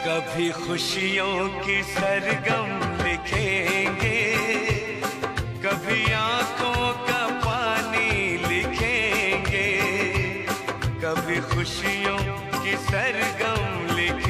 कभी खुशियों की सरगम लिखेंगे, कभी आंखों का पानी लिखेंगे, कभी खुशियों की सरगम लिखेंगे।